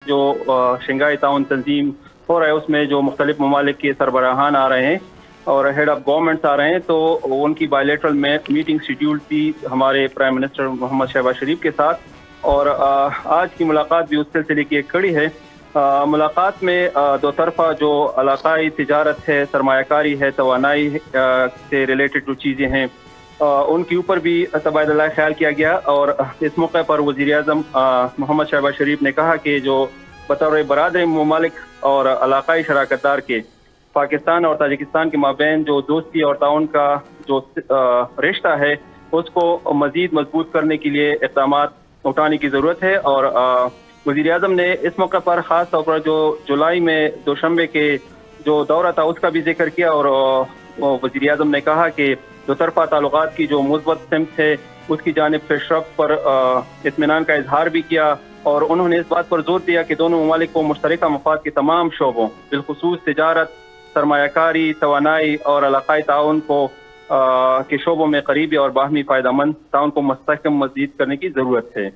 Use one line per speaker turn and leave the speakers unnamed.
जो शंघाई ताउन तंजीम हो रहा है उसमें जो मुख्तलिफ ममालिक के सरबराहान आ रहे हैं और हेड ऑफ गवर्नमेंट्स आ रहे हैं, तो उनकी बायलैटरल में मीटिंग शेड्यूल थी हमारे प्राइम मिनिस्टर मोहम्मद शहबाज शरीफ के साथ, और आज की मुलाकात भी उस सिलसिले की एक कड़ी है। मुलाकात में दो तरफा जो इलाकाई तिजारत है, सरमायाकारी है, तवानाई से रिलेटेड जो चीज़ें हैं उनके ऊपर भी तबादला ख्याल किया गया। और इस मौके पर वज़ीर-ए-आज़म मोहम्मद शहबाज शरीफ ने कहा कि जो बतौर बरादर ममालिक और इलाकाई शराकतदार के पाकिस्तान और ताजिकिस्तान के माबैन जो दोस्ती और ताउन का जो रिश्ता है उसको मज़ीद मजबूत करने के लिए इक़दाम उठाने की ज़रूरत है। और वज़ीर-ए-आज़म ने इस मौके पर ख़ास तौर पर जो जुलाई में दोशंबे के जो दौरा था उसका भी जिक्र किया, और वज़ीर-ए-आज़म ने कहा कि दो तरफ़ा ताल्लुक़ात की जो मुस्बत सिमत है उसकी जानिब पेशरफ़्त पर इत्मीनान का इजहार भी किया, और उन्होंने इस बात पर जोर दिया कि दोनों ममालिक को मुश्तरका मफाद के तमाम शोबों बिलखुसूस तिजारत, सरमायाकारी, तवानाई और इलाकाई ताउन को के शोबों में करीबी और बाहमी फ़ायदेमंद ताउन को मुस्तहकम मज़ीद करने की ज़रूरत है।